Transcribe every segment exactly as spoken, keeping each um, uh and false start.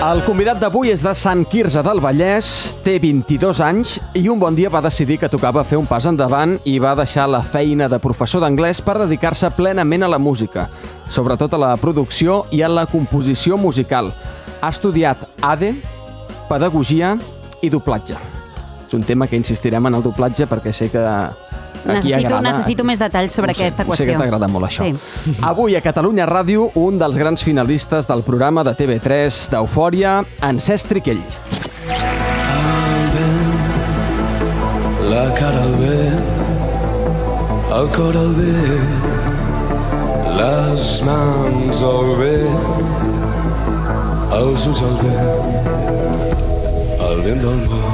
El convidat d'avui és de Sant Quirze del Vallès, té vint-i-dos anys i un bon dia va decidir que tocava fer un pas endavant i va deixar la feina de professor d'anglès per dedicar-se plenament a la música, sobretot a la producció i a la composició musical. Ha estudiat A D E, pedagogia i doblatge. És un tema que insistirem en el doblatge perquè sé que aquí necessito, agrada. necessito més detalls sobre sé, aquesta qüestió. Sé que t'agrada molt això. Sí. Avui a Catalunya Ràdio, un dels grans finalistes del programa de T V tres d'Eufòria, en Cesc Triquell. El vent, la cara al vent, el cor al vent, les mans al vent, els ulls al vent, el vent del món.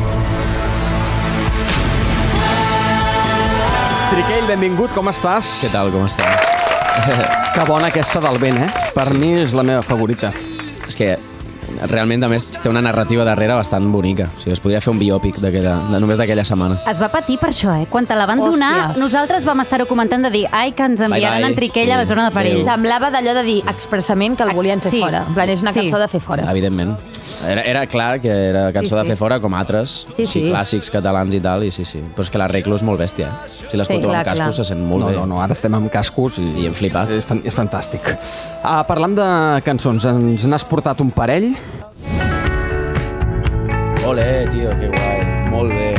Triquell, benvingut, com estàs? Què tal, com estàs? Que bona aquesta del vent, eh? Per Sí. mi és la meva favorita. És que realment, a més, té una narrativa darrere bastant bonica. O sigui, es podria fer un biòpic de, de, només d'aquella setmana. Es va patir per això, eh? Quan te la van Hòstia. donar, nosaltres vam estar-ho comentant de dir ai, que ens enviaran bye. en Triquell a la zona de perill. Adéu. Semblava d'allò de dir expressament que el volien fer Sí. fora. En plan, és una Sí. cançó de fer fora. Evidentment. Era, era clar que era cançó Sí, de sí. fer fora, com altres, Sí, sí. clàssics catalans i tal, i sí, sí. Però és que l'arreglo és molt bèstia, eh? Si l'escolteu Sí, clar, amb cascos clar. se sent molt No, bé. no, no, ara estem amb cascos i... I hem flipat. És, fan, és fantàstic. Uh, parlant de cançons, ens n'has portat un parell? Ole, tio, que guai. Molt bé.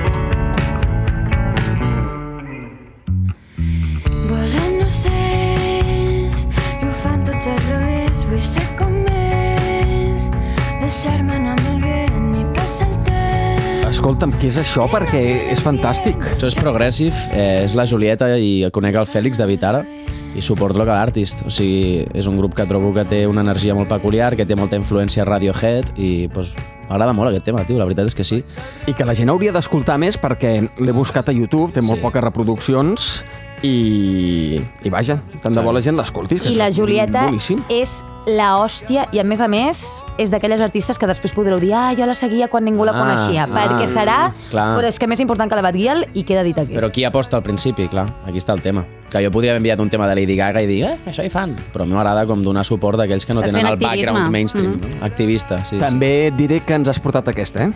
Volen ocells i ho fan tots al revés. Vull ser com ells, deixar-me anar amb el vent i passar el temps. Escolta'm, què és això? Perquè és fantàstic. Això és Progressive, eh, és la Julieta i conec el Fèlix de Vitara i Support Local Artist. O sigui, és un grup que trobo que té una energia molt peculiar, que té molta influència Radiohead i pues, m'agrada molt aquest tema, tio, la veritat és que sí. I que la gent hauria d'escoltar més perquè l'he buscat a YouTube, té molt Sí. poques reproduccions i, i vaja, tant de bo la gent l'escolti. I la Julieta Boníssim. és la hòstia i, a més a més, és d'aquelles artistes que després podreu dir ah, jo la seguia quan ningú la Ah, coneixia, ah, perquè serà, clar. però és que més important que la Bad Gyal i queda dit aquí. Però qui aposta al principi, clar, aquí està el tema. Que jo podria haver enviat un tema de Lady Gaga i dir, eh, soy fan, però a mi m'agrada com donar suport d'aquells que no Estàs tenen el fent activisme. background mainstream, Mhm. no? Activista, sí. També et diré que ens has portat aquesta, eh?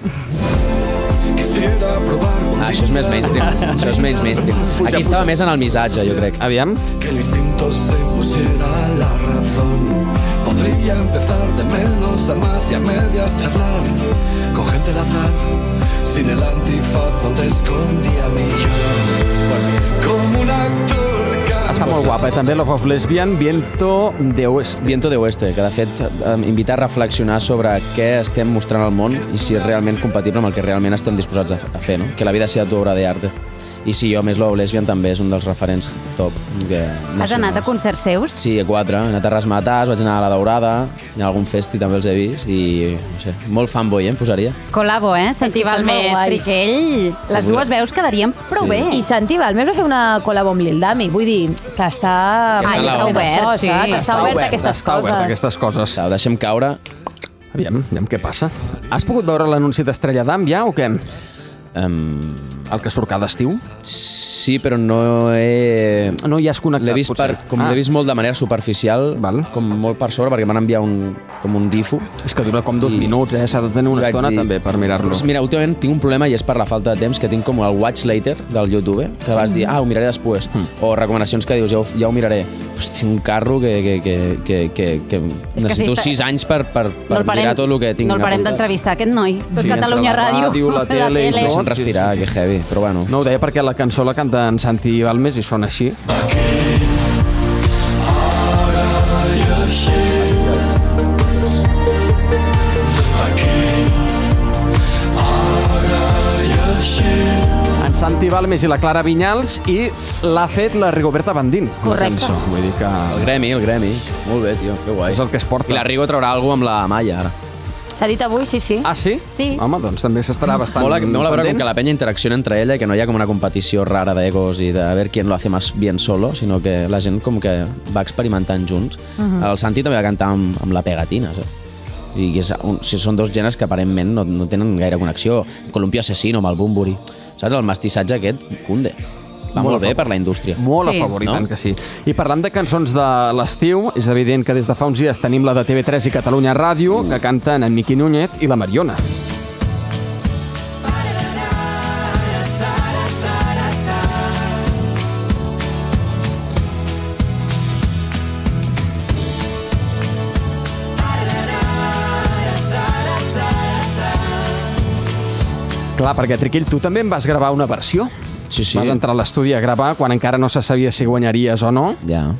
Quisiera probar un Ah, això és més mainstream, això és més mainstream. Aquí estava més en el missatge, jo crec. Aviam. que el instinto se pusiera la razón. Podría empezar de menos a más y a medias charlar con gente al azar, sin el antifaz donde escondía mi yo. Como un actor que... Està molt guapa, eh? També Love of Lesbian, Viento de Oeste. Viento de Oeste, que de fet eh, invita a reflexionar sobre què estem mostrant al món i si és realment compatible amb el que realment estem disposats a a fer, no? Que la vida sea tu obra de arte. I sí, jo, a més, Love Lesbian també és un dels referents top. Que, no Has sé, anat a concerts seus? Sí, a quatre. He anat a Rasmatàs, vaig anar a La Daurada, i a algun festi també els he vist, i no sé, molt fanboy, eh, em posaria. Colabo, eh? Santi És que són molt Balmes, guais. Triquell... Les Sí. dues veus quedarien prou Sí. bé. I Santi Balmes va fer una col·labo amb Lil Dami, vull dir que està... Que està Ai, en la està onda. obert, Obert, sí. saps? Està, Està obert a obert, aquestes està obert a coses. aquestes coses. Ho deixem caure. Aviam, aviam què passa. Has pogut veure l'anunci d'Estrella d'Am ja o què? Um, El que surt cada estiu? sí, però no he... No hi has connectat, L'he vist, potser. per, com Ah. l'he vist molt de manera superficial, Val. com molt per sobre, perquè m'han enviat un, com un difo. És que dura com dos I- minuts, eh? S'ha de tenir una I vaig estona dir- també per mirar-lo. Però, mira, últimament tinc un problema i és per la falta de temps, que tinc com el watch later del YouTube, que vas dir, ah, ho miraré després, Mm. o recomanacions que dius, ja ho, ja ho miraré. Pues tinc un carro que, que, que, que, que, que És que necessito si està- sis anys per, per, No per el parem, mirar tot el que tinc no el parem apuntat. d'entrevistar, aquest noi. Tot Sí, Catalunya entre la Ràdio, ràdio, la tele i tot. Deixa'm respirar, que heavy, però bueno. No ho deia perquè la cançó la canta en Santi Balmes i sona així. En Santi Balmes i la Clara Vinyals i l'ha fet la Rigoberta Bandín. la Correcte. cançó. Vull dir que El gremi, el gremi. Molt bé, tio, que guai. és el que es porta. I la Rigo traurà alguna amb la Malla, ara. S'ha dit avui, sí, sí. Ah, sí? Sí. Home, doncs també s'estarà bastant Mola, mola veure com pendent. que la penya interacciona entre ella i que no hi ha com una competició rara d'egos i de a veure quién lo hace más bien solo, sinó que la gent com que va experimentant junts. Uh -huh. El Santi també va cantar amb, amb la Pegatina, saps? I que és un, si són dos gèneres que aparentment no, no tenen gaire connexió. Columpio Asesino amb el Bumburi. Saps? El mestissatge aquest cunde. Va molt, molt bé per la indústria. Molt Sí. a favor, i No? tant que sí. I parlant de cançons de l'estiu, és evident que des de fa uns dies tenim la de T V tres i Catalunya Ràdio, que canten en Miqui Núñez i la Mariona. Clar, perquè, Triquell, tu també en vas gravar una versió. Sí, sí. Vas entrar a l'estudi a gravar quan encara no se sabia si guanyaries o no, Ja,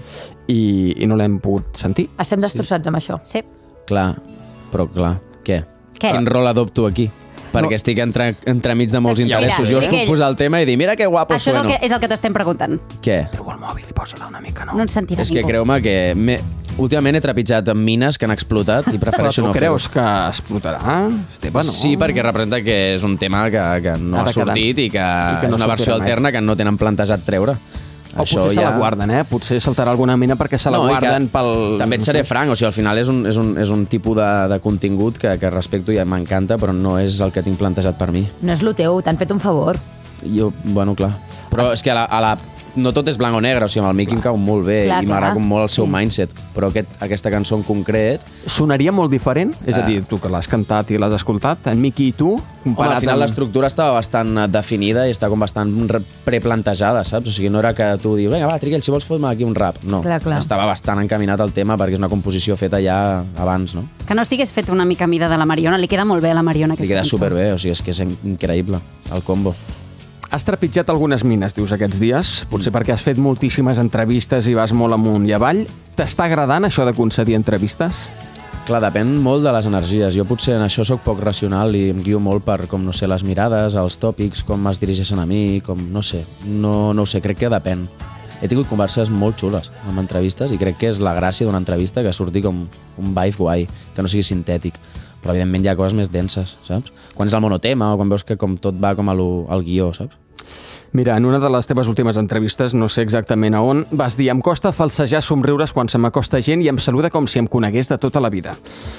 i, i no l'hem pogut sentir. Estem destrossats amb això. Sí. clar. Però, clar, què? Què? Quin rol adopto aquí? Perquè No. estic entre, entremig de molts interessos. Mira, Jo us puc Triquell. posar el tema i dir, mira que guapo Això és el sueno. que, és el que t'estem preguntant. Què? Treu el mòbil i posa-la una mica, no? No ens sentirà És que ningú. creu-me que me... últimament he trepitjat amb mines que han explotat i Però prefereixo tu no creus fer-ho. que explotarà, Esteve, no? Sí, perquè representa que és un tema que, que no Ha ha de quedar. sortit i que, I que no és una versió sortirà mai. alterna que no tenen plantejat treure. O potser se la guarden, eh? Potser saltarà alguna mina perquè se la i que guarden pel... També et seré franc, o sigui, al final és un, és un, és un tipus de, de contingut que, que respecto i m'encanta, però no és el que tinc plantejat per mi. No és lo teu, t'han fet un favor. Jo, bueno, clar. Però és que a la, a la, no tot és blanc o negre, o sigui, amb el Miqui em cau molt bé Clar, i clar. m'agrada com molt el seu Sí. mindset, però aquest, aquesta cançó en concret... Sonaria molt diferent? És a Ah. dir, tu que l'has cantat i l'has escoltat, en Miqui i tu, Home, comparat al final amb... l'estructura estava bastant eh, definida i està com bastant re- preplantejada, saps? O sigui, no era que tu dius, vinga, va, Triquell, si vols fot-me aquí un rap. No, Clar, clar. estava bastant encaminat al tema perquè és una composició feta ja abans, no? Que no estigués fet una mica a mida de la Mariona. Li queda molt bé a la Mariona Li aquesta queda cançó. superbé, o sigui, és que és increïble, el combo. Has trepitjat algunes mines, dius, aquests dies, potser perquè has fet moltíssimes entrevistes i vas molt amunt i avall. T'està agradant això de concedir entrevistes? Clar, depèn molt de les energies. Jo potser en això sóc poc racional i em guio molt per, com no sé, les mirades, els tòpics, com es dirigeixen a mi, com, no sé, no, no ho sé, crec que depèn. He tingut converses molt xules amb entrevistes i crec que és la gràcia d'una entrevista que surti com un vibe guai, que no sigui sintètic. Però, evidentment, hi ha coses més denses, saps? Quan és el monotema o quan veus que com tot va com a lo, al guió, saps? Mira, en una de les teves últimes entrevistes, no sé exactament a on, vas dir em costa falsejar somriures quan se m'acosta gent i em saluda com si em conegués de tota la vida.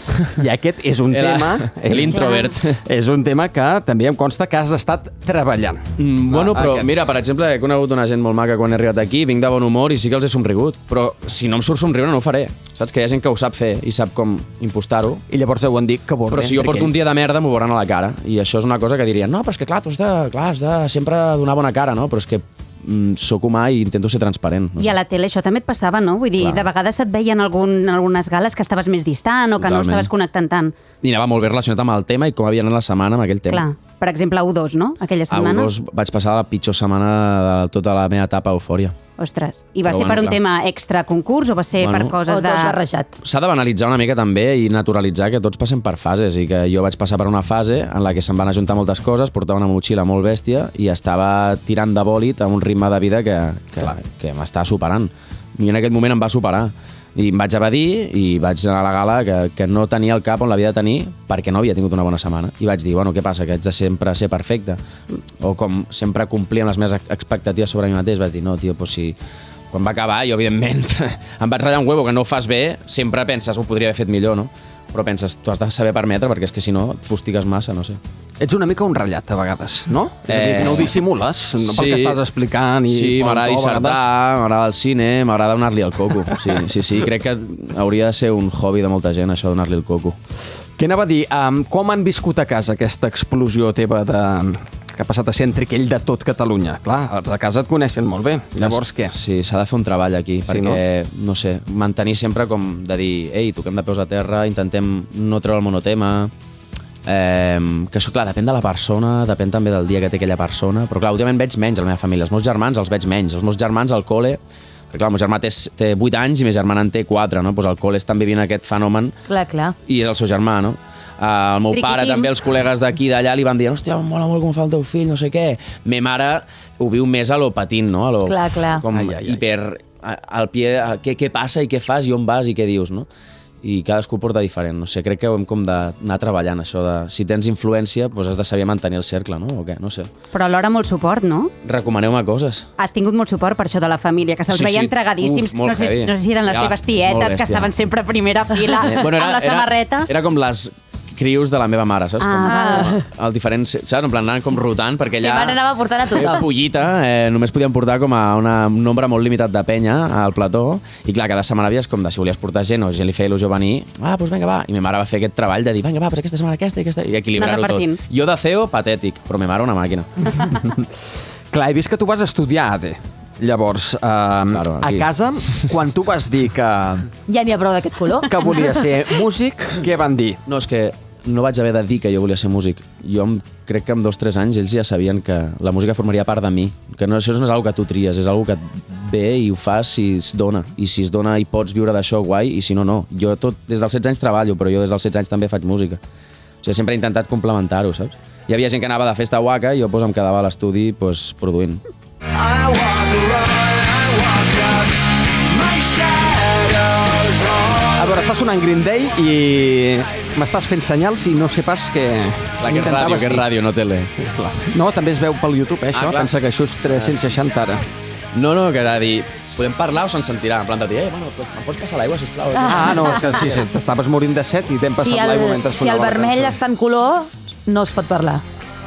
I aquest és un Era tema... l'introvert. És un tema que també em consta que has estat treballant. Mm, bueno, Ah, però aquests. mira, per exemple, he conegut una gent molt maca quan he arribat aquí, vinc de bon humor i sí que els he somrigut, però si no em surt somriure no ho faré. Saps que hi ha gent que ho sap fer i sap com impostar-ho, I llavors ho han dit que borre. però si jo porto un dia de merda m'ho veuran a la cara i això és una cosa que dirien, no, però és que clar, tu has de, clar, has de sempre donar bona cara, no? Però és que mm, sóc humà i intento ser transparent. No? I a la tele això també et passava, no? Vull dir, Clar. de vegades et veien algun, en algunes gales que estaves més distant o que no Totalment. estaves connectant tant. I anava molt bé relacionat amb el tema i com havia anat la setmana amb aquell tema. Clar. Per exemple, a U dos, no? Aquella A setmana. U dos vaig passar la pitjor setmana de tota la meva etapa eufòria. Ostres. I va Però ser bueno, per un clar. tema extra concurs o va ser Bueno. per coses O de... dos barrejat. S'ha de banalitzar una mica també i naturalitzar que tots passem per fases i que jo vaig passar per una fase en la que se'm van ajuntar moltes coses, portava una motxilla molt bèstia i estava tirant de bòlit a un ritme de vida que, que, que m'estava superant. I en aquell moment em va superar. I em vaig evadir i vaig anar a la gala que, que no tenia el cap on l'havia de tenir perquè no havia tingut una bona setmana. I vaig dir, bueno, què passa, que haig de sempre ser perfecte? O com sempre complir amb les meves expectatives sobre mi mateix. Vaig dir, no, tio, doncs si... Quan va acabar, jo, evidentment, em vaig ratllar un huevo que no ho fas bé, sempre penses, ho podria haver fet millor, no? Però penses, tu has de saber permetre, perquè és que si no et fustigues massa, no sé. Ets una mica un ratllat, a vegades, no? És a dir, Eh, no ho dissimules, no pel sí. que estàs explicant. I Sí, quan m'agrada tu, a dissertar, vegades- m'agrada el cine, m'agrada donar-li el coco. Sí, sí, sí, crec que hauria de ser un hobby de molta gent, això, donar-li el coco. Què anava a dir? Um, com han viscut a casa aquesta explosió teva de... que ha passat a ser en Triquell de tot Catalunya? Clar, els a casa et coneixen molt bé. Llavors, què? Sí, s'ha de fer un treball aquí, Sí, perquè, no? no sé, mantenir sempre com de dir, ei, toquem de peus a terra, intentem no treure el monotema, eh, que això, clar, depèn de la persona, depèn també del dia que té aquella persona, però clar, últimament veig menys a la meva família, els meus germans els veig menys, els meus germans al col·le, perquè clar, el meu germà té, té vuit anys i ma germana en té quatre, no? Pues al col·le estan vivint aquest fenomen Clar, clar. i és el seu germà, no? Uh, el meu Triquitim. pare també, els col·legues d'aquí i d'allà li van dir, hòstia, em mola molt com fa el teu fill, no sé què. Me mare ho viu més a lo patint, no? A lo, Clar, clar. Com Ai, ai, ai. hiper... a- al pie, a, què, què passa i què fas i on vas i què dius, no? I cadascú ho porta diferent, no sé, crec que ho hem com d'anar treballant, això de... Si tens influència, doncs has de saber mantenir el cercle, no? O què? No sé. Però alhora molt suport, no? Recomaneu-me coses. Has tingut molt suport per això de la família, que se'ls Sí, veien sí. tregadíssims. Uf, molt no, sé, heavy. no sé si eren les Ja, seves és molt tietes, que bèstia. estaven sempre a primera fila, Eh, amb la samarreta. Era, era com les crius de la meva mare, saps? Ah. Com, el diferents, saps? En plan, anaven com rotant, perquè allà... Teva mare anava portant a tothom. Eh, pollita, eh, només podien portar com a una, un nombre molt limitat de penya al plató, i clar, cada setmana havies com de si volies portar gent o gent li feia il·lusió venir, ah, doncs vinga, va. I ma mare va fer aquest treball de dir, vinga, va, pues aquesta setmana aquesta i aquesta, i equilibrar-ho tot. Jo de C E O, patètic, però ma mare una màquina. Clar, he vist que tu vas estudiar A D E. Llavors, eh, Claro, a aquí. casa, quan tu vas dir que, Ja n'hi ha prou d'aquest color. que volies ser músic, què van dir? No, és que no vaig haver de dir que jo volia ser músic. Jo em, crec que amb dos o tres anys ells ja sabien que la música formaria part de mi. Que no, això no és una que tu tries, és una que et ve i ho fas si es dona. I si es dona i pots viure d'això, guai, i si no, no. Jo tot, des dels setze anys treballo, però jo des dels setze anys també faig música. O sigui, sempre he intentat complementar-ho, saps? Hi havia gent que anava de festa a Waka i jo pues, em quedava a l'estudi pues, produint. I walk around, I walk up, my shadows on. A veure, està sonant Green Day i m'estàs fent senyals i no sé pas què Clar, que és ràdio, que és ràdio, no tele. Clar. No, també es veu pel YouTube, eh, això. Ah, clar. Pensa que això és tres-cents seixanta ara. No, no, que de dir, podem parlar o se'n sentirà? En plan de dir, eh, bueno, em pots passar l'aigua, sisplau? Ah, no, és que sí, sí, t'estaves morint de set i t'hem passat Si el, l'aigua mentre si el sonava la vermell cançó. està en color, no es pot parlar.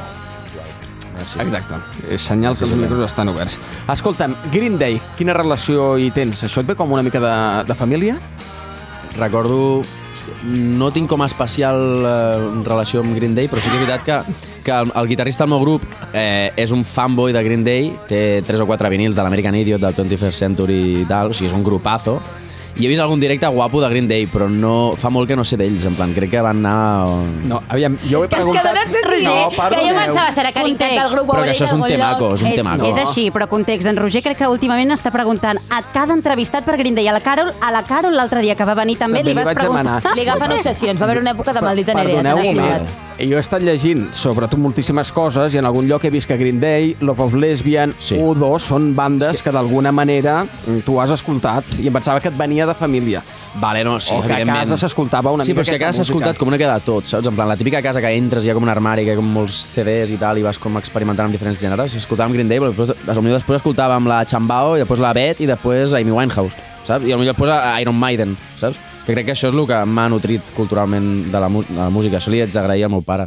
Merci. Exacte. És senyal que els micros estan oberts. Escolta'm, Green Day, quina relació hi tens? Això et ve com una mica de, de família? Recordo... hòstia, no tinc com a especial eh, relació amb Green Day, però sí que és veritat que, que el, el guitarrista del meu grup eh, és un fanboy de Green Day, té tres o quatre vinils de l'American Idiot, del twenty-first Century i tal, o sigui, és un grupazo. I he vist algun directe guapo de Green Day, però no, fa molt que no sé d'ells, en plan, crec que van anar... No, aviam, jo he Que es preguntat... quedaran de Roger, No, que jo perdoneu. pensava, serà que li encanta el grup Però que això és un temaco, és un És, temaco. és així, però context. En Roger crec que últimament està preguntant a cada entrevistat per Green Day. A la Carol, a la Carol l'altre dia que va venir també, També li li vas vaig preguntar... demanar. Li agafen obsessions. Va haver una època de maldita Nerea. Perdoneu un t'has moment. explicat. Jo he estat llegint sobre tu moltíssimes coses i en algun lloc he vist que Green Day, Love of Lesbian, Sí. u dos són bandes que, que d'alguna manera tu has escoltat i em pensava que et venia de família. Vale, no, sí, O que a evidentment. casa s'escoltava una sí, mica però és que a aquesta casa s'ha música. escoltat com una queda de tot, saps? En plan, la típica casa que entres, hi ha com un armari, que hi ha com molts C Ds i tal, i vas com experimentant amb diferents gèneres. Escoltàvem Green Day, però després, potser després escoltàvem la Chambao, i després la Beth, i després Amy Winehouse, saps? I potser després a Iron Maiden, saps? Que crec que això és el que m'ha nutrit culturalment de la, de la música. Això li haig d'agrair al meu pare.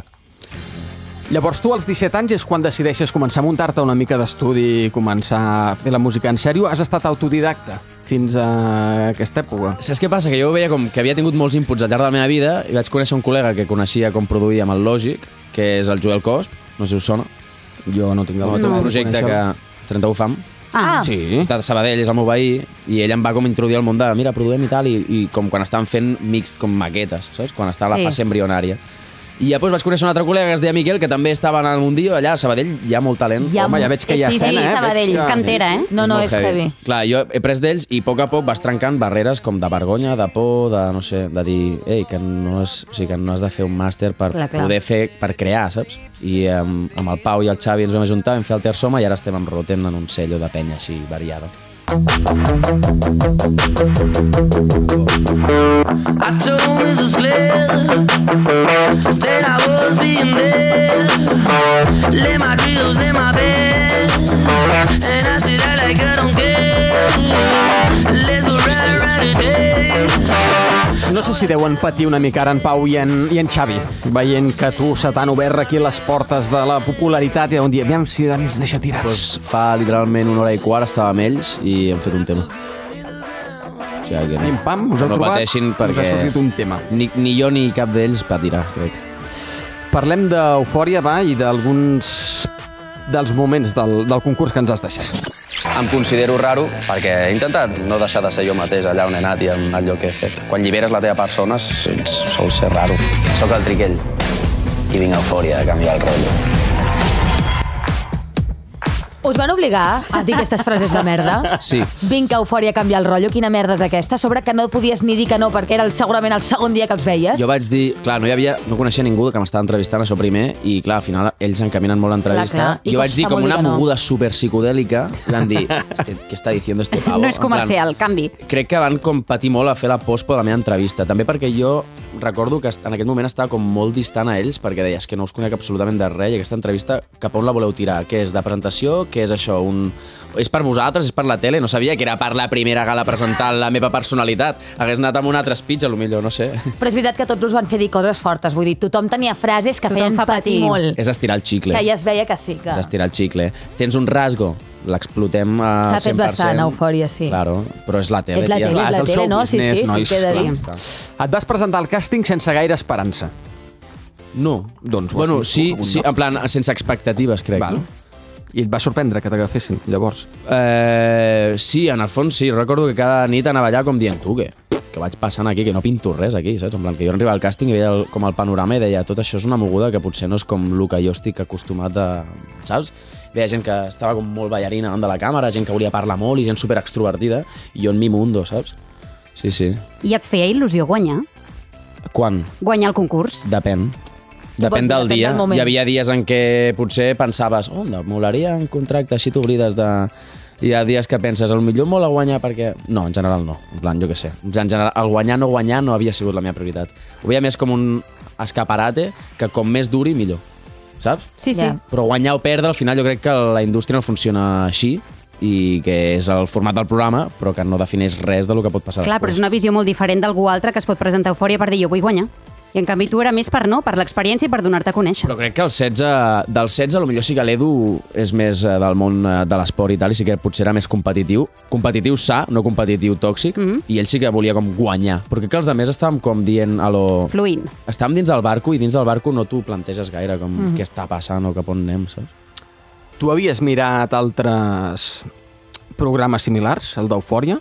Llavors tu als disset anys és quan decideixes començar a muntar-te una mica d'estudi i començar a fer la música en sèrio. Has estat autodidacta fins a aquesta època. Saps què passa? Que jo veia com que havia tingut molts inputs al llarg de la meva vida i vaig conèixer un col·lega que coneixia com produir amb el Logic, que és el Joel Cosp, no sé si us sona. Jo no tinc No, té un projecte que... trenta-u Fam. Ah, Sí. Està de Sabadell, és el meu veí, i ell em va com introduir al món de, mira, produïm i tal, i, i com quan estan fent mix com maquetes, saps? Quan està a la Sí. fase embrionària. I després vaig conèixer un altre col·lega que es deia Miquel, que també estava en el mundillo, allà a Sabadell hi ha molt talent. Hi ha Home, ja veig que hi ha sí, escena, sí, eh? Sabadell. Veig És que- cantera, eh? No, no, molt és heavy. Clar, jo he pres d'ells i a poc a poc vas trencant barreres com de vergonya, de por, de, no sé, de dir, ei, que no, és, o sigui, que no has de fer un màster per Clar, clar. poder fer, per crear, saps? I amb, amb el Pau i el Xavi ens vam ajuntar, vam fer el Tersoma i ara estem amb Roten en un sello de penya així variada. I told Missus Claire that I was being there. Lay my drills in my bed, and I said I like I don't care. Let's go ride, ride today. No sé si deuen patir una mica ara en Pau i en, i en Xavi, veient que tu se t'han obert aquí les portes de la popularitat i deuen dir, aviam si ens deixa tirats. Pues fa literalment una hora i quart estava amb ells i hem fet un tema. O sigui que Pim, pam, us heu no trobat, pateixin us perquè ha sortit un tema. ni, ni jo ni cap d'ells patirà, crec. Parlem d'Eufòria, va, i d'alguns dels moments del, del concurs que ens has deixat. Em considero raro perquè he intentat no deixar de ser jo mateix allà on he anat i en allò que he fet. Quan lliberes la teva persona sol ser raro. Soc el Triquell i vinc a Eufòria a canviar el rotllo. Us van obligar a dir aquestes frases de merda? Sí. Vinc a Eufòria a canviar el rotllo. Quina merda és aquesta? A sobre que no podies ni dir que no perquè era el, segurament el segon dia que els veies. Jo vaig dir, clar, no hi havia, no coneixia ningú que m'estava entrevistant això primer i clar, al final ells encaminen molt l'entrevista. Clar, clar. I Jo vaig costa dir com molt dir una que no. moguda super psicodèlica i van dir, este, què està diciendo este pavo? No és En plan, comercial, canvi. crec que van com patir molt a fer la pospo de la meva entrevista. També perquè jo recordo que en aquest moment estava com molt distant a ells perquè deies que no us conec absolutament de res i aquesta entrevista cap a on la voleu tirar? Què és, de presentació? Què és això? Un... És per vosaltres? És per la tele? No sabia que era per la primera gala presentant la meva personalitat. Hagués anat amb un altre speech, a lo millor, no sé. Però és veritat que tots us van fer dir coses fortes. Vull dir, tothom tenia frases que Tothom feien fa patir patir. molt. És estirar el xicle. Que ja es veia que sí. Que... És estirar el xicle. Tens un rasgo? L'explotem a S'ha fet cent per cent. bastant eufòria, sí. Claro, però és la tele, És la tia. tele, és la el tele, show no? Sí, business, sí, sí, nois, què he de clar. dir. Està. Et vas presentar al càsting sense gaire esperança. No. Doncs ho has bueno, fet sí, algun sí, lloc. en plan, sense expectatives, crec. Val. No? I et va sorprendre que t'agafessin, llavors. Eh, sí, en el fons sí. Recordo que cada nit anava allà com dient, tu, què? Que vaig passant aquí, que no pinto res aquí, saps? En plan, que jo arribava al càsting i veia el, com el panorama i deia, tot això és una moguda que potser no és com el que jo estic acostumat a... Saps? Veia gent que estava com molt ballarina davant de la càmera, gent que volia parlar molt i gent super extrovertida, i jo en mi mundo, saps? Sí, sí. I et feia il·lusió guanyar? Quan? Guanyar el concurs? Depèn. Depèn Depèn del dia. del moment. Hi havia dies en què potser pensaves, oh, em molaria un contracte així t'oblides de... Hi ha dies que penses, potser mola guanyar perquè... No, en general no. En plan, jo què sé. En general, el guanyar no guanyar no havia sigut la meva prioritat. Ho veia més com un escaparate que com més duri, millor. Saps? Sí, sí. Ja. Però guanyar o perdre, al final jo crec que la indústria no funciona així i que és el format del programa, però que no defineix res del que pot passar Clar, però és després. una visió molt diferent d'algú altre que es pot presentar a Eufòria per dir jo vull guanyar. I en canvi tu era més per no, per l'experiència i per donar-te a conèixer. Però crec que el setze, del setze, potser sí que l'Edu és més eh, del món eh, de l'esport i tal, i sí que potser era més competitiu. Competitiu sa, no competitiu tòxic, Mhm. i ell sí que volia com guanyar. Però crec que els altres estàvem com dient a lo... Fluint. Estàvem dins del barco i dins del barco no t'ho planteges gaire, com Mhm. què està passant o cap on anem, saps? Tu havies mirat altres programes similars, el d'Eufòria?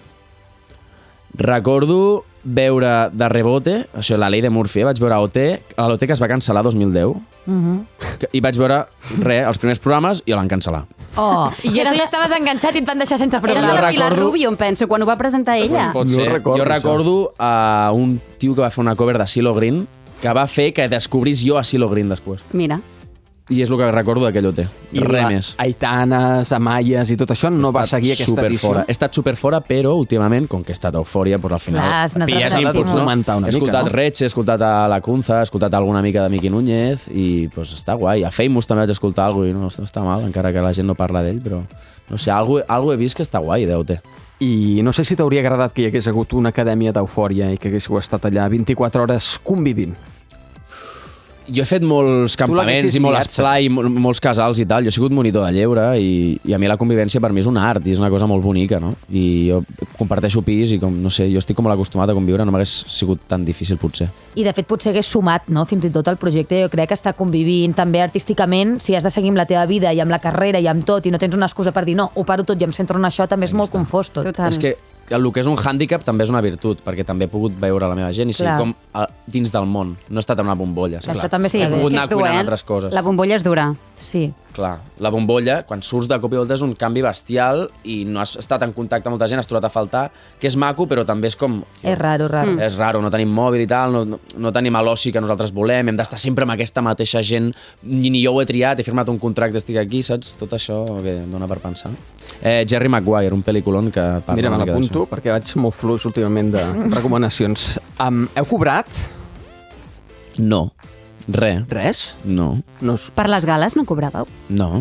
Recordo veure de rebote, això, la llei de Murphy, eh? Vaig veure a O T, a l'O T que es va cancel·lar dos mil deu, que- i vaig veure, re, els primers programes i el van cancel·lar. Oh, i ja tu ja estaves enganxat i et van deixar sense Era programa. de la Pilar recordo- Rubio, em penso, quan ho va presentar ella. Pot No ser. recordo jo això. recordo a un tio que va fer una cover de CeeLo Green que va fer que descobrís jo a CeeLo Green després. Mira. I és el que recordo d'aquell O T. I Res la més. Aitanes, Amaies i tot això no va seguir aquesta super edició. fora. He estat super fora, però últimament, com que he estat a Eufòria, doncs al final Clar, has anat pilles repetint inputs, molt. no? Comentar una he mica, escoltat no? Reig, he escoltat a la Kunza, he escoltat alguna mica de Miqui Núñez i doncs està guai. A Famous també vaig escoltar alguna cosa i no, no està mal, encara que la gent no parla d'ell, però no sé, algo, algo he vist que està guai d'O T. I no sé si t'hauria agradat que hi hagués hagut una acadèmia d'Eufòria i que haguéssiu estat allà vint-i-quatre hores convivint. Jo he fet molts campaments l'haguessis i molt liat, esplai, i mol- molts casals i tal. Jo he sigut monitor de lleure i, i a mi la convivència per mi és un art i és una cosa molt bonica, no? I jo comparteixo pis i com, no sé, jo estic com acostumat a conviure, no m'hagués sigut tan difícil potser. I de fet potser hagués sumat, no?, fins i tot al projecte. Jo crec que està convivint també artísticament. Si has de seguir amb la teva vida i amb la carrera i amb tot i no tens una excusa per dir no, ho paro tot i em centro en això, també és molt confós tot. Total. És que el que és un hàndicap també és una virtut, perquè també he pogut veure la meva gent i ser Clar. com a, dins del món. No he estat en una bombolla. Això Clar. també Sí, està He pogut bé. anar és dur, cuinant eh? altres coses. La bombolla és dura. Sí. Clar, la bombolla, quan surts de cop i volta és un canvi bestial i no has estat en contacte amb molta gent, has trobat a faltar, que és maco, però també és com... És raro, raro. Mm. És raro, no tenim mòbil i tal, no, no, no tenim l'oci que nosaltres volem, hem d'estar sempre amb aquesta mateixa gent, ni, ni jo ho he triat, he firmat un contracte, estic aquí, saps? Tot això que dona per pensar. Eh, Jerry Maguire, un pel·lículon que parla Mira, me una mica l'apunto perquè vaig molt fluix últimament de recomanacions. Um, heu cobrat? d'això. No, res, Res? no, No us... Per les gales no cobràveu? no.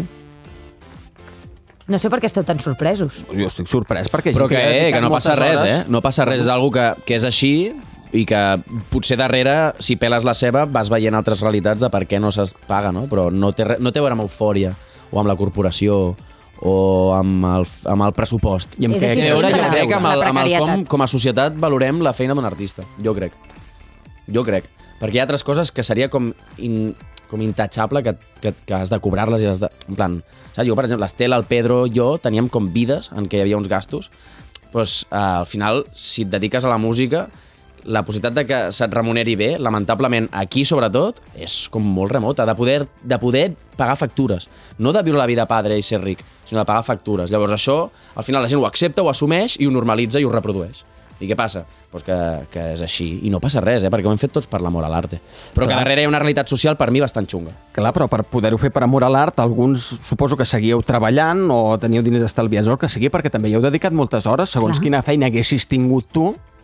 No sé per què esteu tan sorpresos. Jo estic sorprès perquè... hi ha Però gent que, hi ha eh, dedicat que no passa moltes res, hores. eh? No passa res, és algo que, que és així i que potser darrere, si peles la ceba, vas veient altres realitats de per què no se's paga, no? Però no té, re- no té a veure amb Eufòria o amb la corporació o amb el, amb el pressupost. I amb És què així, Té què a veure, jo sempre. crec, amb, el, La amb el com, precarietat. com a societat valorem la feina d'un artista. Jo crec. Jo crec. Perquè hi ha altres coses que seria com, in, com intachable que, que, que has de cobrar-les i has de... En plan, saps? Jo, per exemple, l'Estela, el Pedro, jo teníem com vides en què hi havia uns gastos. Pues, eh, al final, si et dediques a la música, la possibilitat de que se't remuneri bé, lamentablement, aquí sobretot, és com molt remota, de poder, de poder pagar factures. No de viure la vida padre i ser ric, sinó de pagar factures. Llavors això, al final la gent ho accepta, ho assumeix i ho normalitza i ho reprodueix. I què passa? Pues que, que és així. I no passa res, eh? Perquè ho hem fet tots per l'amor a l'arte. Però que darrere hi ha una realitat social per mi bastant xunga. Clar, però per poder-ho fer per amor a l'art, alguns suposo que seguíeu treballant o teníeu diners estalviats o el que sigui, perquè també hi heu dedicat moltes hores, segons Clar. quina feina haguessis tingut tu,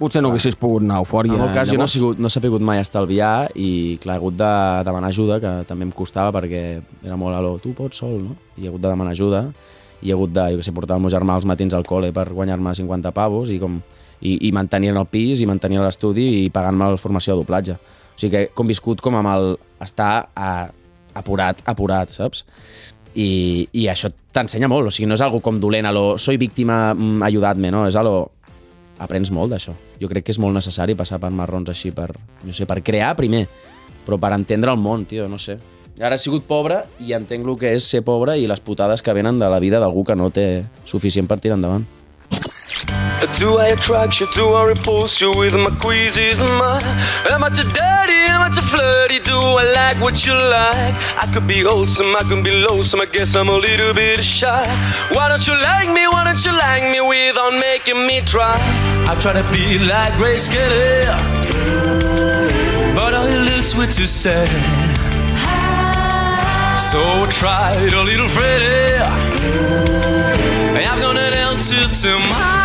potser no haguessis pogut anar a Eufòria. En el cas, jo no he, llavors. sigut, no he sabut mai estalviar i, clar, he hagut de demanar ajuda, que també em costava perquè era molt alò, tu pots sol, no? I he hagut de demanar ajuda i he hagut de, jo què sé, portar el meu germà als matins al col·le per guanyar-me cinquanta pavos i, com, i, i mantenir el pis i mantenir l'estudi i pagant-me la formació de doblatge. O sigui que he conviscut com amb el estar a, apurat, apurat, saps? I, i això t'ensenya molt, o sigui, no és algo com dolent, alò, soy víctima, ajudat-me, no? És alò, aprens molt d'això. Jo crec que és molt necessari passar per marrons així, per, no sé, per crear primer, però per entendre el món, tio, no sé. Ara he sigut pobre i entenc el que és ser pobre i les putades que venen de la vida d'algú que no té suficient per tirar endavant. Do I attract you? Do I repulse you with my queases? Am I, am I too dirty? Am I too flirty? Do I like what you like? I could be wholesome, I could be lonesome. I guess I'm a little bit shy. Why don't you like me? Why don't you like me without making me try? I try to be like Grace Kelly, but her looks were too sad. So I tried a little Freddie. I've gone down to tomorrow.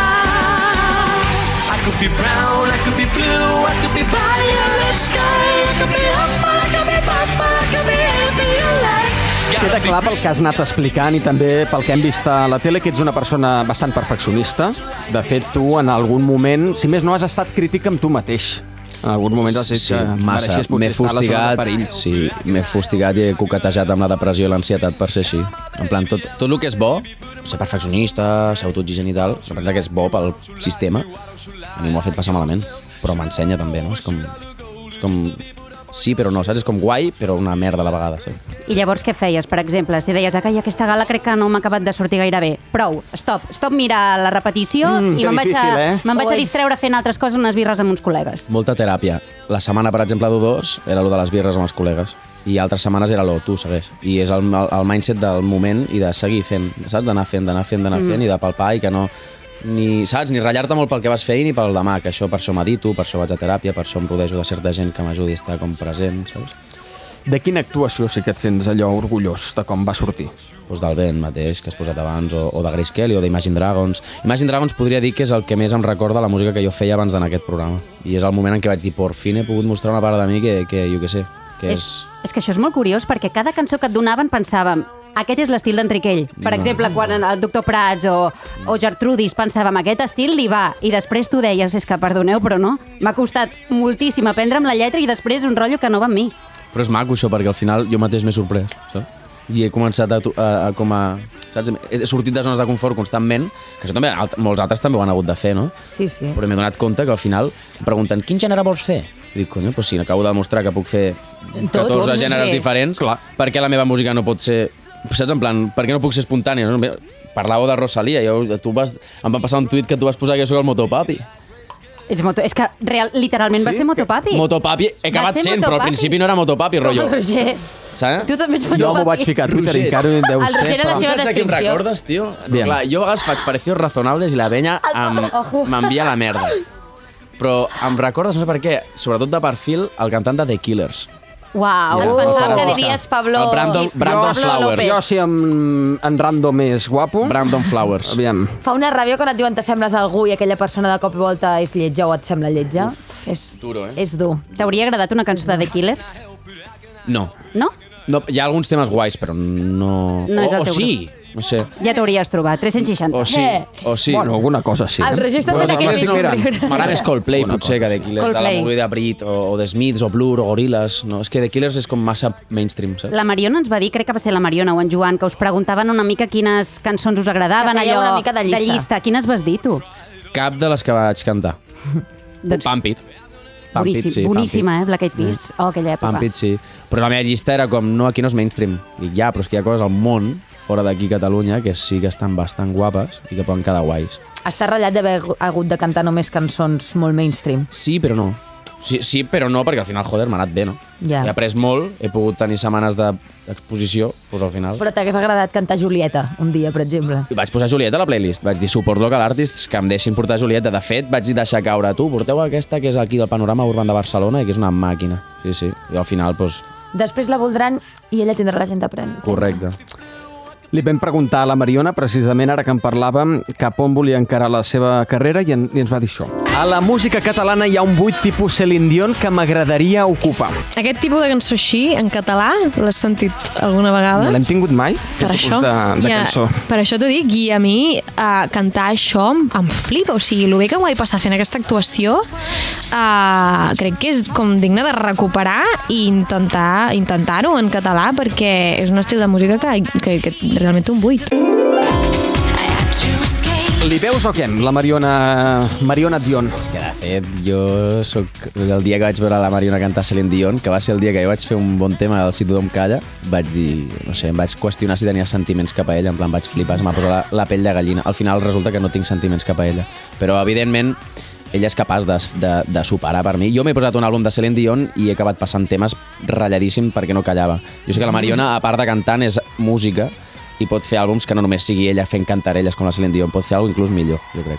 I could be brown, I could be blue, I could be violet sky, I could be up, I could be purple, I could be anything you like. Queda clar pel que has anat explicant i també pel que hem vist a la tele que ets una persona bastant perfeccionista. De fet, tu en algun moment, si més no, has estat crític amb tu mateix. En algun moment has dit Sí, que massa. mereixes potser M'he estar a la zona de fustigat, perill. sí, m'he fustigat i he coquetejat amb la depressió i l'ansietat per ser així. En plan, tot, tot el que és bo, ser perfeccionista, ser autoexigent i tal, representa que és bo pel sistema. A mi m'ho ha fet passar malament, però m'ensenya també, no? És com, és com... Sí, però no, saps? És com guai, però una merda a la vegada, saps? I llavors què feies, per exemple? Si deies, ai, aquesta gala crec que no m'ha acabat de sortir gaire bé. Prou, stop, stop mirar la repetició Mm, i que me'n vaig, difícil, a, eh? me'n vaig a Oi. distreure fent altres coses, unes birres amb uns col·legues. Molta teràpia. La setmana, per exemple, d'U dos era lo de les birres amb els col·legues. I altres setmanes era lo, tu segueix. I és el, el, el mindset del moment i de seguir fent, saps? D'anar fent, d'anar fent, d'anar mm. fent i de palpar i que no... Ni, saps? Ni ratllar-te molt pel que vas fer ni pel demà, que això per això medito, per això vaig a teràpia, per això em rodejo de certa gent que m'ajudi a estar com present, saps? De quina actuació sí que et sents allò orgullós de com va sortir? Doncs del vent mateix, que has posat abans, o, o de Grace Kelly, o d'Imagine Dragons. Imagine Dragons podria dir que és el que més em recorda la música que jo feia abans d'anar a aquest programa. I és el moment en què vaig dir, por fin he pogut mostrar una part de mi que, que jo què sé, que és... És, és que això és molt curiós, perquè cada cançó que et donaven pensàvem aquest és l'estil d'Enriquell. Per No. exemple, quan el doctor Prats o, o Gertrudis pensàvem aquest estil li va, i després tu deies, és que perdoneu, però no, m'ha costat moltíssim aprendre'm la lletra i després un rotllo que no va amb mi. Però és maco això, perquè al final jo mateix m'he sorprès, saps? I he començat a, a, a com a... Saps? He sortit de zones de confort constantment, que això també alt, molts altres també ho han hagut de fer, no? Sí, sí. Però m'he donat compte que al final em pregunten quin gènere vols fer? I dic, conyo, doncs sí, acabo de demostrar que puc fer catorze Tots, gèneres sí. diferents. Clar. Per què la meva música no pot ser... Saps? En plan, per què no puc ser espontània? No? Parlàveu de Rosalía, jo, tu vas, em va passar un tuit que tu vas posar que jo sóc el motopapi. Ets moto... És que real, literalment sí? va ser motopapi. Motopapi, he acabat Va ser sent, però al motopapi. principi no era motopapi, rotllo. Roger, Saps? tu també ets Jo motopapi. m'ho vaig ficar a Twitter i Roger. encara ho deu El ser. Roger era la però- Tu seva saps de qui em descripció. recordes, tio? Però, Bien. clar, jo a vegades faig parecidos razonables i la venya em- m'envia a la merda. Però em recordes, no sé per què, sobretot de perfil, el cantant de The Killers. Uau. Ens Oh. pensàvem que diries Pablo... El Brandon, Brandon Pablo Flowers. López. Jo, si en, en random és guapo... Brandon Flowers. Aviam. Fa una ràbia quan et diuen t'assembles a algú i aquella persona de cop i volta és lletja o et sembla lletja. És Duro, eh? És dur. T'hauria agradat una cançó de The Killers? No. No? no. Hi ha alguns temes guais, però no... No és el o, o teu sí, no sé. Ja t'hauries trobat, tres-cents seixanta. O sí, Eh. o sí. Bueno, alguna cosa sí. El eh? Roger està Bueno, fent home, aquest sí que eren. somriure. M'agrada més Coldplay, Una potser, que The Killers, de la Coldplay. movida de Brit, o, o The Smiths, o Blur, o Gorillaz. No, és que The Killers és com massa mainstream, saps? La Mariona ens va dir, crec que va ser la Mariona o en Joan, que us preguntaven una mica quines cançons us agradaven, Que fèieu allò una mica de llista. de llista. Quines vas dir, tu? Cap de les que vaig cantar. Doncs Pump It. boníssim, sí, boníssima, Pump It. eh, Black Eyed Peas. Oh, aquella època. Pump It, sí. Però la meva llista era com, no, aquí no és mainstream. Dic, ja, però és que hi ha coses al món, fora d'aquí Catalunya, que sí que estan bastant guapes i que poden quedar guais. Està ratllat d'haver hagut de cantar només cançons molt mainstream. Sí, però no. Sí, sí, però no, perquè al final, joder, m'ha anat bé, no? Ja. He après molt, he pogut tenir setmanes d'exposició, doncs al final... Però t'hagués agradat cantar Julieta un dia, per exemple. I vaig posar Julieta a la playlist. Vaig dir, suport local artists, que em deixin portar Julieta. De fet, vaig deixar caure, tu, porteu aquesta, que és aquí del panorama urban de Barcelona, i que és una màquina. Sí, sí. I al final, doncs, Després la voldran i ella tindrà la gent aprenent. correcte. Li vam preguntar a la Mariona, precisament ara que en parlàvem, cap on volia encarar la seva carrera i, en, i ens va dir això. A la música catalana hi ha un buit tipus Celine Dion que m'agradaria ocupar. Aquest tipus de cançó així, en català, l'has sentit alguna vegada? No l'hem tingut mai, Per aquest això, tipus de, de ja, cançó. per això t'ho dic, i a mi uh, cantar això em, em flipa, o sigui, el bé que m'ho vaig passar fent aquesta actuació uh, crec que és com digne de recuperar i intentar intentar-ho en català, perquè és un estil de música que, que, que realment té un buit. Li veus o què? La Mariona, Mariona Dion. És que, de fet, jo soc... El dia que vaig veure la Mariona cantar Celine Dion, que va ser el dia que jo vaig fer un bon tema del Si tothom calla, vaig dir... No sé, em vaig qüestionar si tenia sentiments cap a ella, en plan, vaig flipar, m'ha posat la, la pell de gallina. Al final resulta que no tinc sentiments cap a ella. Però, evidentment, ella és capaç de, de, de superar per mi. Jo m'he posat un àlbum de Celine Dion i he acabat passant temes ratlladíssim perquè no callava. Jo sé que la Mariona, a part de cantant, és música, i pot fer àlbums que no només sigui ella fent cantarelles com la Celine Dion, pot fer alguna inclús millor, jo crec.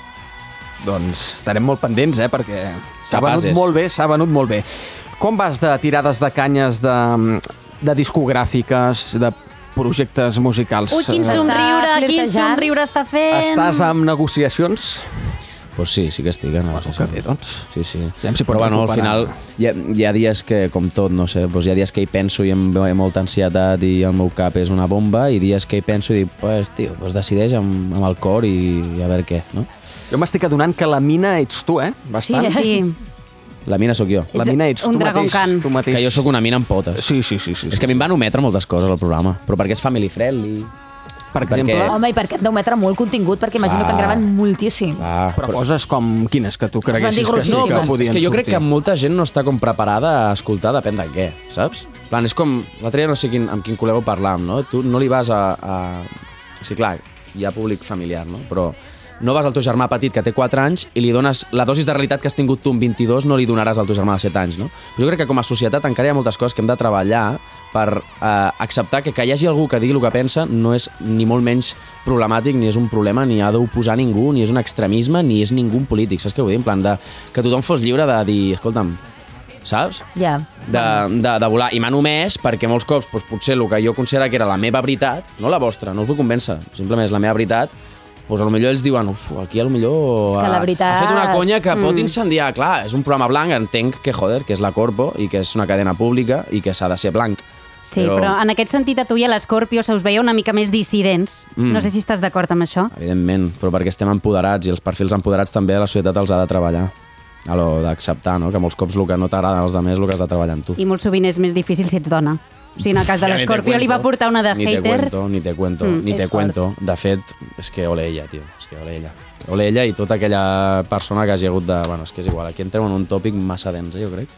Doncs estarem molt pendents, eh, perquè s'ha Capaces. venut molt bé, s'ha venut molt bé. Com vas de tirades de canyes de, de discogràfiques, de projectes musicals? Ui, quin Eh, somriure, quin flirtejant. somriure està fent. Estàs amb negociacions? Pues sí, sí que estic en Bueno, que bé, doncs. Sí, sí. Aviam si pots Però bueno, al recuperar. final hi ha, hi ha dies que, com tot, no sé, doncs hi ha dies que hi penso i em ve molta ansietat i el meu cap és una bomba, i dies que hi penso i dic, pues, tio, pues decideix amb, amb el cor i, i a veure què, no? Jo m'estic adonant que la mina ets tu, eh? Bastant. Sí, sí. La mina sóc jo. La mina ets un tu Dragon mateix. Khan. Tu mateix. Que jo sóc una mina amb potes. Sí, sí, sí. sí, És que a mi em van ometre moltes coses al programa, però perquè és family friendly. Per perquè- exemple, Home, i perquè et deu metre molt contingut, perquè imagino que en Ah. graven moltíssim. Ah, però coses com quines que tu van dir creguessis que sí grossíssimes. que No, podien és que jo crec sortir. que molta gent no està com preparada a escoltar depèn de què, saps? En plan, és com, l'altre dia no sé quin, amb quin col·lega ho parlàvem, no? Tu no li vas a... a... És que clar, hi ha públic familiar, no? Però no vas al teu germà petit que té quatre anys i li dones la dosis de realitat que has tingut tu amb vint-i-dos, no li donaràs al teu germà de set anys, no? Jo crec que com a societat encara hi ha moltes coses que hem de treballar per eh, acceptar que que hi hagi algú que digui el que pensa no és ni molt menys problemàtic, ni és un problema, ni ha d'oposar ningú, ni és un extremisme, ni és ningú un polític, saps què vull dir? En plan, de, que tothom fos lliure de dir, escolta'm, saps? Ja. De, de, de volar. I m'han omès perquè molts cops doncs, potser el que jo considero que era la meva veritat, no la vostra, no us vull convèncer, simplement és la meva veritat, doncs potser ells diuen, uf, aquí potser És que la veritat- ha fet una conya que mm. pot incendiar. Clar, és un programa blanc, entenc que, joder, que és la Corpo i que és una cadena pública i que s'ha de ser blanc. Sí, però... però en aquest sentit a tu i a l'Escorpio se us veia una mica més dissidents. Mm. No sé si estàs d'acord amb això. Evidentment, però perquè estem empoderats i els perfils empoderats també la societat els ha de treballar. A lo d'acceptar, no? Que molts cops el que no t'agrada als altres és el que has de treballar amb tu. I molt sovint és més difícil si ets dona. O sigui, en el cas de Ja, ni te l'Escorpio li va cuento, portar una de ni te hater. cuento, ni te cuento, Mm, ni és te fort. cuento. De fet, és que ole ella, tio. És que ole ella. Ole ella i tota aquella persona que hagi hagut de... Bueno, és que és igual, aquí entrem en un tòpic massa dens, eh, jo crec.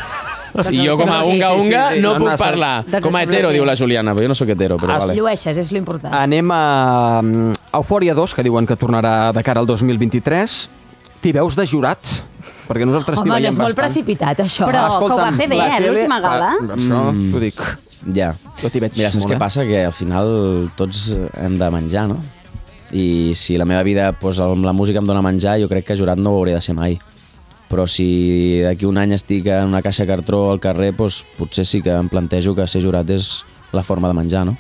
I jo com a sí, unga sí, sí, unga sí, no no, puc no, parlar. doncs Com a és hetero, bloqueig. diu la Juliana, però jo no sóc hetero, però Els vale. llueixes, és l'important. Anem a mm, Eufòria dos, que diuen que tornarà de cara al dos mil vint-i-tres. T'hi veus de jurat? Perquè nosaltres t'hi Home, no veiem és molt bastant. precipitat, això. Però- Ah, que ho va fer bé, la eh, tele- l'última gala. Ah, això Mm. t'ho dic. Ja. Jo t'hi veig Mira, saps molt, què eh? passa? Que al final tots hem de menjar, no? I si la meva vida, doncs, amb la música em dona menjar, jo crec que jurat no ho hauré de ser mai. Però si d'aquí un any estic en una caixa de cartró al carrer, doncs, potser sí que em plantejo que ser jurat és la forma de menjar, no?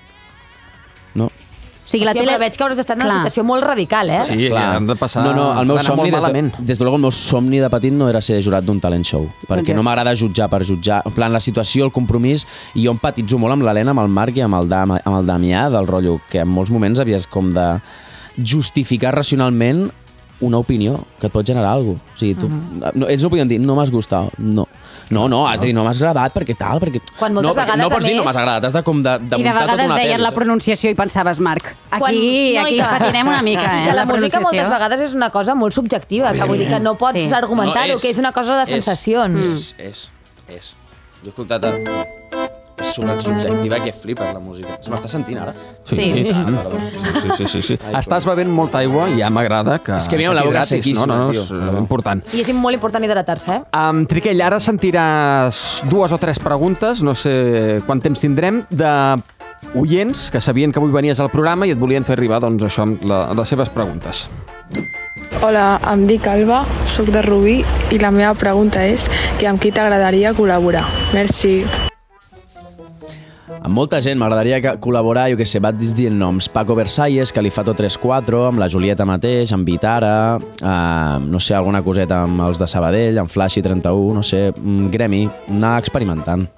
No? O sigui, la Hòstia, tele... però veig que hauràs d'estar en una Clar. situació molt radical, eh? Sí, Clar. han de passar... No, no, el meu d'anar somni, molt des de, malament. des de luego, el meu somni de petit no era ser jurat d'un talent show, perquè ja no m'agrada jutjar per jutjar. En plan, la situació, el compromís, i jo empatitzo molt amb l'Helena, amb el Marc i amb el, Dam, amb el Damià, del rotllo, que en molts moments havies com de justificar racionalment una opinió que et pot generar alguna cosa. O sigui, tu, uh-huh. no, ells no podien dir, no m'has gustat, no. No, no, has de dir, no m'has agradat perquè tal, perquè... Quan moltes no, perquè vegades, no pots a dir, no més- m'has agradat, has de com de, de I de muntar tota vegades una deien pel·li, la saps? pronunciació i pensaves, Marc, aquí, Quan- no, aquí i que- patinem una mica, eh? I que la, la música moltes pronunciació. vegades és una cosa molt subjectiva, que vull dir que no pots Sí. argumentar-ho, No, és- que és una cosa de és- sensacions. És, és, és. Jo he escoltat... A... És super subjectiva que flipes la música. Se m'està sentint ara? Sí. i tant. Perdó. Sí, sí, sí, sí. Ai, Estàs bevent molta aigua i ja m'agrada que... És que a mi amb la que boca t'hidratis, sequíssima, no, no, tio. És eh, important. I és molt important hidratar-se, eh? Um, Triquell, ara sentiràs dues o tres preguntes, no sé quant temps tindrem, de oients que sabien que avui venies al programa i et volien fer arribar, doncs, això, amb la, les seves preguntes. Hola, em dic Alba, sóc de Rubí i la meva pregunta és que amb qui t'agradaria col·laborar. Merci. Amb molta gent, m'agradaria que- col·laborar, jo què sé, vaig dient noms. Paco Versalles, Califato tres quatre, amb la Julieta mateix, amb Vitara, eh, no sé, alguna coseta amb els de Sabadell, amb Flashy trenta-u, no sé, mm, gremi, anar experimentant.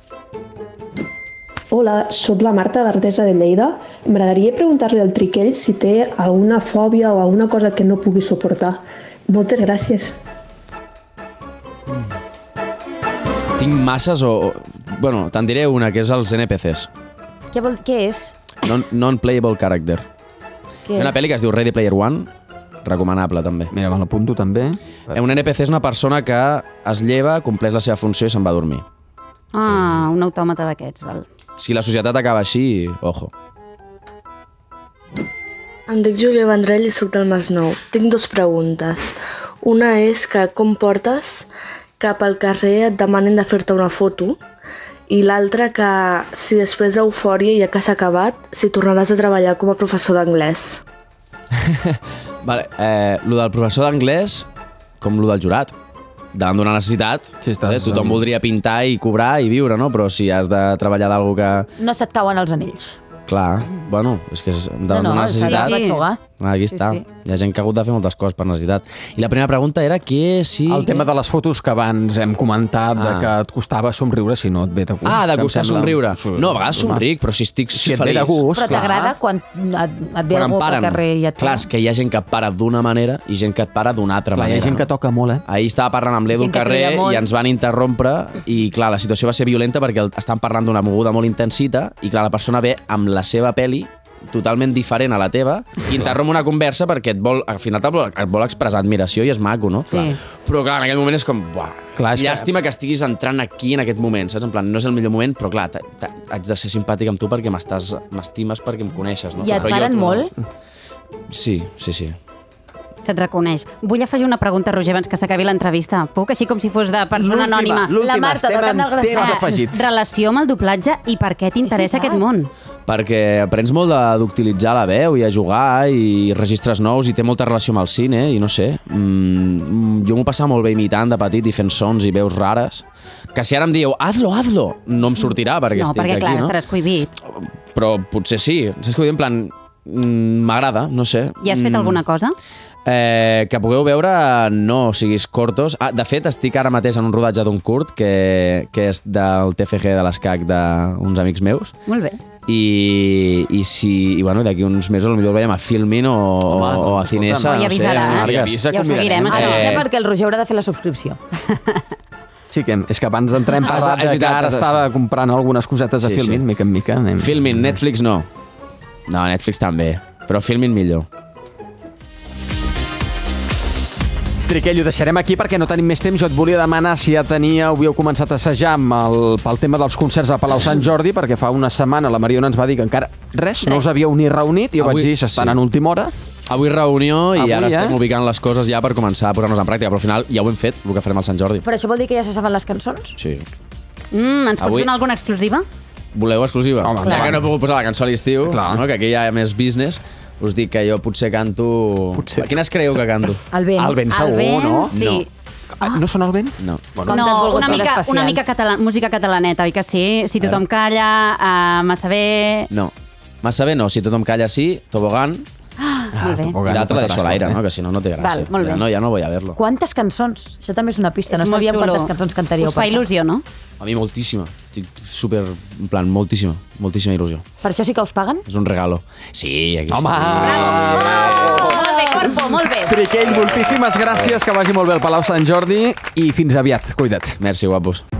Hola, sóc la Marta d'Artesa de Lleida. M'agradaria preguntar-li al Triquell si té alguna fòbia o alguna cosa que no pugui suportar. Moltes gràcies. Tinc masses o... Bueno, te'n diré una, que és els N P Cs. Què, vol... Què és? Non- Non-playable character. Què Hi ha una és? pel·li que es diu Ready Player One, recomanable també. Mira, me l'apunto també. Un N P C és una persona que es lleva, compleix la seva funció i se'n va a dormir. Ah, un autòmata d'aquests, val. Si la societat acaba així, ojo. Em dic Júlia Vendrell i soc del Masnou. Tinc dues preguntes. Una és que com portes que pel carrer et demanen de fer-te una foto i l'altra que si després d'eufòria, ja que s'ha acabat, si tornaràs a treballar com a professor d'anglès. Vale, eh, lo del professor d'anglès, com lo del jurat. Davant d'una necessitat, Sí, estàs- eh, tothom voldria pintar i cobrar i viure, no? Però si has de treballar d'algú que... No se't cauen els anells. Clar, bueno, és que és davant No, no, d'una necessitat... sí, sí. Jugar. Ah, aquí Sí, està. sí. Hi ha gent que ha hagut de fer moltes coses per necessitat. I la primera pregunta era que si... El tema de les fotos que abans hem comentat, de Ah. que et costava somriure si no et ve de gust. Ah, de que em costar sembla- somriure. Sí, No, a vegades normal. somric, però si estic Si et feliç... ve de gust, Però clar. t'agrada quan et, et ve Quan em algú pel paren. carrer i et... Clar, és que hi ha gent que et para d'una manera i gent que et para d'una altra Clar, hi manera. ha gent no? que toca molt, eh? Ahir estava parlant amb l'Edu Gent al que crida carrer molt. i ens van interrompre i, clar, la situació va ser violenta perquè el- estan parlant d'una moguda molt intensita i, clar, la persona ve amb la seva peli totalment diferent a la teva i interromp una conversa perquè et vol, al final et vol, et vol expressar admiració i és maco, no? Sí. Però, clar, en aquell moment és com... Buah, Clar, és que- llàstima que... estiguis entrant aquí en aquest moment, saps? En plan, no és el millor moment, però, clar, t- t- haig de ser simpàtic amb tu perquè m'estàs m'estimes perquè em coneixes, no? I et Però jo paren tu no. molt? Sí, sí, sí. Se't reconeix. Vull afegir una pregunta, Roger, abans que s'acabi l'entrevista. Puc, així com si fos de persona anònima. l'última, La Marta, estem tocant en el glaçat. temps Eh, afegits. relació amb el doblatge i per què t'interessa És veritat. aquest món? Perquè aprens molt de- d'utilitzar la veu i a jugar i registres nous i té molta relació amb el cine i no sé, mm, jo m'ho passava molt bé imitant de petit i fent sons i veus rares que si ara em dieu, hazlo, hazlo, no em sortirà perquè No, estic perquè, aquí, clar, no? estaràs cohibit. Però potser sí, saps que vull dir? En plan, mm, m'agrada, no sé. I has fet Mm, alguna cosa? Eh, que pugueu veure, no, o siguis cortos. Ah, de fet, estic ara mateix en un rodatge d'un curt que, que és del T F G de l'escac d'uns amics meus. Molt bé. I, i si, i bueno, d'aquí uns mesos potser el veiem a Filmin o, Home, o a doncs, Cinesa, escolta'm. no Ja sé, avisaràs. a Marques. Sí, avisa, Ja ho seguirem, convidarem. això. Avisa Eh. perquè el Roger haurà de fer la subscripció. Sí, que és que abans d'entrar hem Ah, parlat és de que veritat, ara és estava comprant algunes cosetes a Sí, Filmin, sí. mica en mica. Anem. Filmin, Netflix no. No, Netflix també, però Filmin millor. Triquell, ho deixarem aquí perquè no tenim més temps. Jo et volia demanar si ja tenia, havíeu començat a assajar amb el, pel tema dels concerts a Palau Sant Jordi, perquè fa una setmana la Mariona ens va dir que encara res, no us havíeu ni reunit, i jo Avui- vaig dir, s'estan sí. en última hora. Avui reunió i Avui, ara eh? estem ubicant les coses ja per començar a posar-nos en pràctica, però al final ja ho hem fet, el que farem al Sant Jordi. Però això vol dir que ja se saben les cançons? Sí. Mm, ens pots Avui- donar alguna exclusiva? Voleu exclusiva? Home, ja clar. que no he pogut posar la cançó a l'estiu, Clar. no? Que aquí hi ha més business, us dic que jo potser canto... Potser. Quines creieu que canto? El vent. El vent El segur, vent, no? sí. Ah, no sona el vent? No. Bueno, Com t'has No, volgut una fer mica, l'especial? una mica català, música catalaneta, oi que sí? Si tothom calla, uh, massa bé... No. Massa bé no, si tothom calla sí, tobogán, Ah, molt bé. tampoc i l'altre no deixo a l'aire, eh? no? Que si no, no té gràcia. Val, molt bé. Ja no, ja no voy a verlo. Quantes cançons? Això també és una pista. És No molt sabíem xulo. quantes cançons cantaríeu. Us fa per tant. il·lusió, no? A mi moltíssima. Estic super, en plan, moltíssima, moltíssima il·lusió. Per això sí que us paguen? És un regalo. Sí, aquí Home! sí. Oh, molt bé, Corpo, molt bé. Triquell, moltíssimes gràcies, que vagi molt bé al Palau Sant Jordi i fins aviat. Cuida't. Merci, guapos.